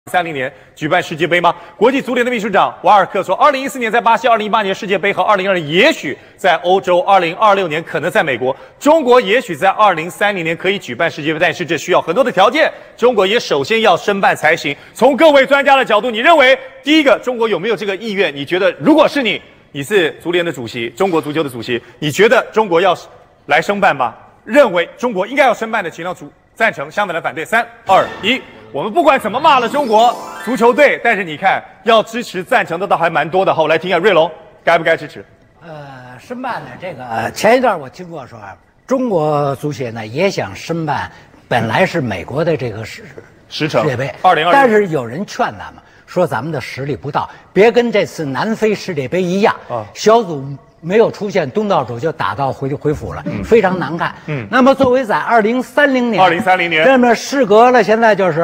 30年举办世界杯吗？国际足联的秘书长瓦尔克说，2014年在巴西，2018年世界杯和2020年也许在欧洲，2026年可能在美国，中国也许在2030年可以举办世界杯，但是这需要很多的条件，中国也首先要申办才行。从各位专家的角度，你认为第一个，中国有没有这个意愿？你觉得如果是你是足联的主席，中国足球的主席，你觉得中国要来申办吗？认为中国应该要申办的，请让赞成，相反的反对。3、2、1。我们不管怎么骂了中国足球队，但是你看，要支持赞成的倒还蛮多的。好，我来听一下瑞龙，该不该支持？ 申办呢，这个前一段我听过说，中国足协呢也想申办，本来是美国的这个世界杯，2020，但是有人劝咱们说咱们的实力不到，别跟这次南非世界杯一样，小组没有出现东道主就打到回府了，非常难看。那么作为在2030年，那么事隔了现在就是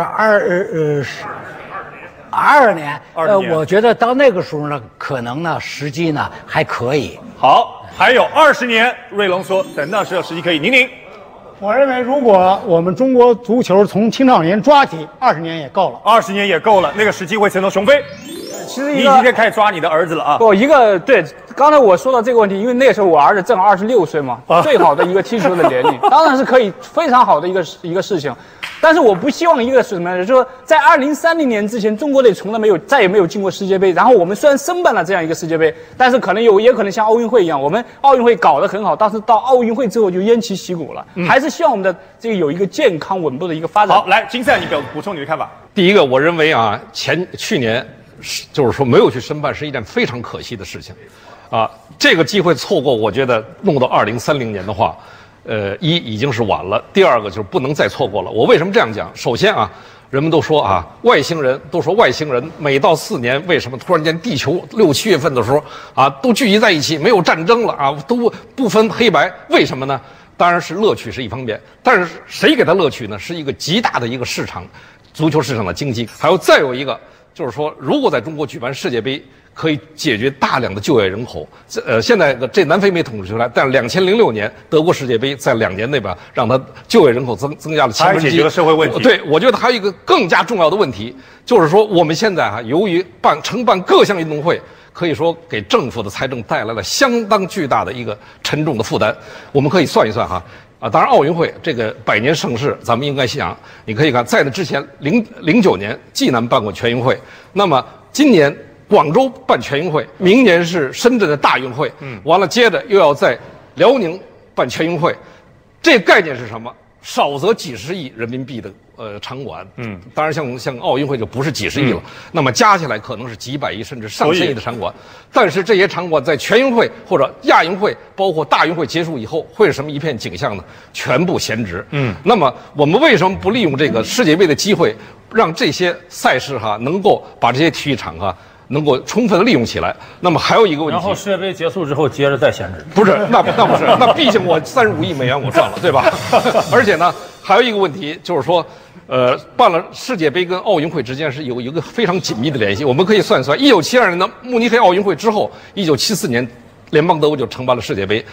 22年，我觉得到那个时候呢，可能呢时机呢还可以。 好，还有20年，瑞龙说等到时候时机可以。宁， 我认为如果我们中国足球从青少年抓起，20年也够了 ，20年也够了，那个时机会成为雄飞。 其实你今天开始抓你的儿子了啊？ 不，对，刚才我说到这个问题，因为那时候我儿子正26岁嘛，最好的一个踢球的年龄，当然是可以非常好的一个事情。但是我不希望一个是什么呢？就是说在2030年之前，中国队从来再也没有进过世界杯。然后我们虽然申办了这样一个世界杯，但是也可能像奥运会一样，我们奥运会搞得很好，但是到奥运会之后就偃旗息鼓了。还是希望我们的这个有一个健康稳步的一个发展。 好，来金赛，你补充你的看法。 第一个，我认为啊，去年就是说没有去申办是一件非常可惜的事情，啊，这个机会错过，我觉得弄到2030年的话，已经是晚了。第二个就是不能再错过了。我为什么这样讲？首先啊，人们都说啊，外星人每到4年，为什么突然间地球6、7月份的时候啊，都聚集在一起，没有战争了啊，都不分黑白，为什么呢？当然是乐趣是一方面，但是谁给他乐趣呢？是一个极大的一个市场，足球市场的经济。还有再有一个。就是说，如果在中国举办世界杯，可以解决大量的就业人口。现在这南非没统计出来，但是2006年德国世界杯在2年内吧，让它就业人口增加了7分之1， 解决了社会问题。 对，我觉得还有一个更加重要的问题，就是说我们现在由于承办各项运动会，可以说给政府的财政带来了相当巨大的一个沉重的负担。我们可以算一算当然奥运会这个100年盛事，咱们应该想，你可以看，在那之前09年济南办过全运会，那么今年广州办全运会，明年是深圳的大运会，完了接着又要在辽宁办全运会，这概念是什么？少则几十亿人民币的场馆，当然像奥运会就不是几十亿了，那么加起来可能是几百亿甚至上千亿的场馆，但是这些场馆在全运会或者亚运会，包括大运会结束以后，会是什么一片景象呢？全部闲置。那么我们为什么不利用这个世界杯的机会，让这些赛事能够把这些体育场能够充分利用起来？那么还有一个问题， 然后世界杯结束之后接着再闲置？ 不是，那不是，那毕竟我35亿美元我赚了，对吧？而且呢，还有一个问题就是说，办了世界杯跟奥运会之间是有一个非常紧密的联系。我们可以算一算，1972年的慕尼黑奥运会之后，1974年联邦德国就承办了世界杯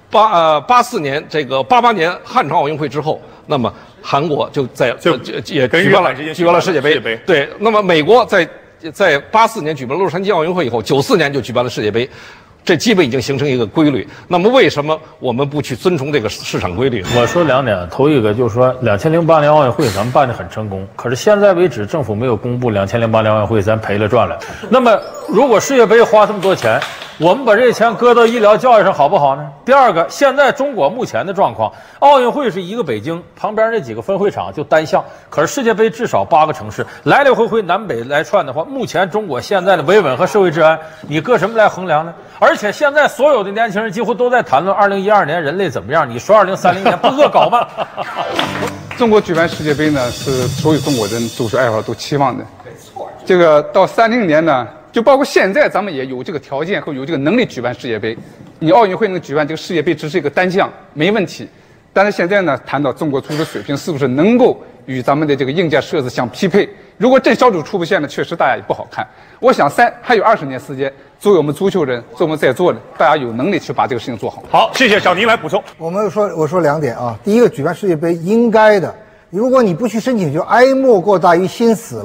，84年88年汉城奥运会之后，那么韩国也举办了世界杯。对，那么美国在84年举办了洛杉矶奥运会以后，94年就举办了世界杯，这基本已经形成一个规律。那么为什么我们不去遵从这个市场规律？ 我说2点，头一个就是说2008年奥运会咱们办得很成功，可是现在为止政府没有公布2008年奥运会咱赔了赚了。那么如果世界杯花这么多钱，我们把这些钱搁到医疗教育上好不好呢？第二个，现在中国目前的状况，奥运会是一个北京，旁边那几个分会场就单项，可是世界杯至少8个城市，来来回回南北来串的话，目前中国现在的维稳和社会治安，你搁什么来衡量呢？而且现在所有的年轻人几乎都在谈论2012年人类怎么样，你说2030年不恶搞吗？ 中国举办世界杯呢，是所有中国人足球爱好都期望的。这个到30年呢，就包括现在咱们也有这个条件和有这个能力举办世界杯。你奥运会能举办这个世界杯只是一个单项，没问题。但是现在呢，谈到中国足球水平是不是能够与咱们的这个硬件设施相匹配？如果这小组出不现呢，确实大家也不好看。我想还有20年时间，作为我们足球人，作为我们在座的，大家有能力去把这个事情做好。 好，谢谢小宁来补充。 我说2点啊，第一个，举办世界杯应该的，如果你不去申请，就哀莫过大于心死了。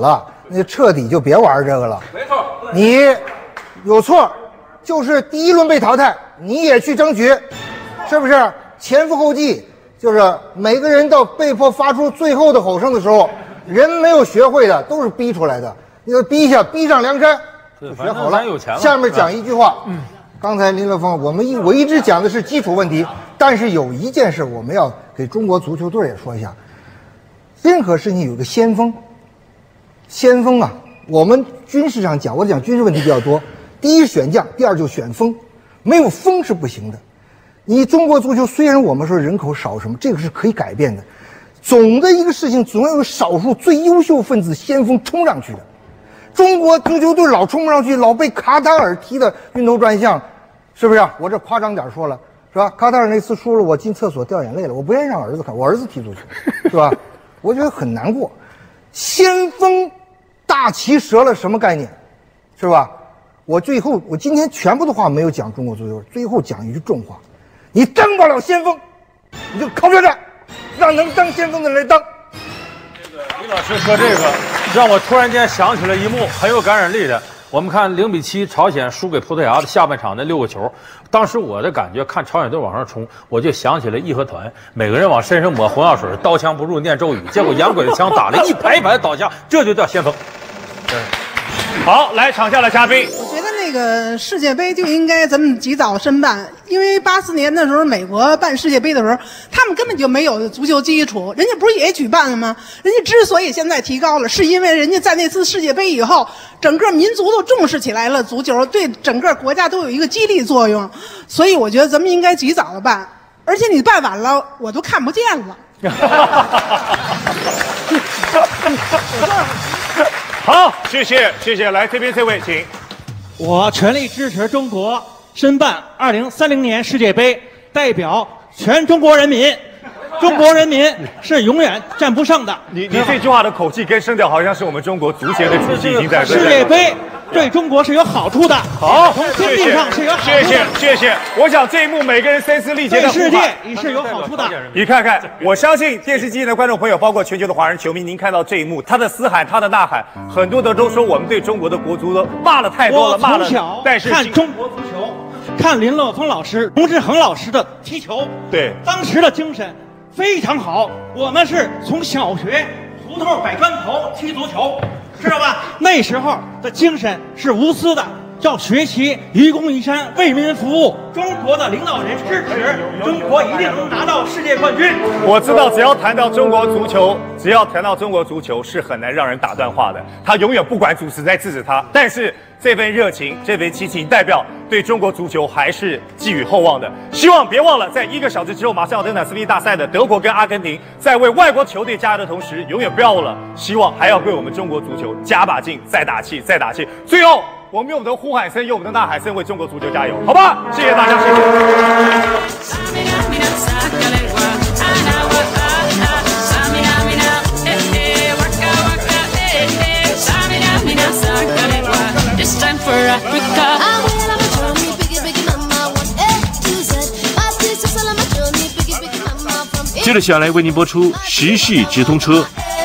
那彻底就别玩这个了。 没错， 你有错，就是第一轮被淘汰，你也去争取，是不是？前赴后继，就是每个人到被迫发出最后的吼声的时候，人没有学会的都是逼出来的，你就逼一下，逼上梁山，就学好了。下面讲一句话，刚才林乐峰，我一直讲的是基础问题，但是有一件事我们要给中国足球队也说一下，任何事情有个先锋。先锋啊，我们军事上讲，我讲军事问题比较多。第一选将，第二就选锋，没有锋是不行的。你中国足球虽然我们说人口少什么，这个是可以改变的。总的一个事情总要有少数最优秀分子先锋冲上去的。中国足球队老冲不上去，老被卡塔尔踢的晕头转向，是不是？我这夸张点说了，是吧？卡塔尔那次输了，我进厕所掉眼泪了，我不愿意让儿子看，我儿子踢足球，是吧？我觉得很难过。先锋大旗折了什么概念，是吧？我今天全部的话没有讲中国足球，最后讲一句重话：你当不了先锋，你就靠着这，让能当先锋的人来当。 李老师说这个，让我突然间想起了一幕很有感染力的。我们看0-7朝鲜输给葡萄牙的下半场那6个球，当时我的感觉看朝鲜队往上冲，我就想起了义和团，每个人往身上抹红药水，刀枪不入念咒语，结果洋鬼子枪打了一排一排倒下，这就叫先锋。 好，来场下的嘉宾， 我觉得那个世界杯就应该咱们及早申办，因为84年的时候美国办世界杯的时候，他们根本就没有足球基础，人家不是也举办了吗？人家之所以现在提高了，是因为人家在那次世界杯以后，整个民族都重视起来了，足球对整个国家都有一个激励作用，所以我觉得咱们应该及早的办，而且你办晚了，我都看不见了。 好，谢谢，来这边这位请。 我全力支持中国申办2030年世界杯，代表全中国人民。中国人民是永远战不胜的。 你这句话的口气跟声调好像是我们中国足协的主席已经在。 世界杯对中国是有好处的。 好， 从经济上是有好处的。 谢谢。我想这一幕每个人声嘶力竭的呼喊， 对世界也是有好处的。 你看看，我相信电视机前的观众朋友，包括全球的华人球迷，您看到这一幕，他的嘶喊，他的呐喊，很多的都说我们对中国的国足都骂了太多了，骂了。但是看中国足球，看林乐峰老师、龙志恒老师的踢球， 对当时的精神非常好。我们是从小学胡同摆砖头踢足球，知道吧？那时候的精神是无私的，要学习愚公移山，为民服务。中国的领导人支持中国一定能拿到世界冠军。 我知道，只要谈到中国足球是很难让人打断话的。他永远不管主持在制止他，但是这份热情、这份激情，代表对中国足球还是寄予厚望的。希望别忘了，在1个小时之后马上要登场世界大赛的德国跟阿根廷，在为外国球队加油的同时，永远不要忘了，希望还要为我们中国足球加把劲，再打气。最后，我们用我们的呼喊声，用我们的呐喊声，为中国足球加油，好吧？谢谢大家，谢谢。 It's time for Africa. 接着下来为您播出时事直通车。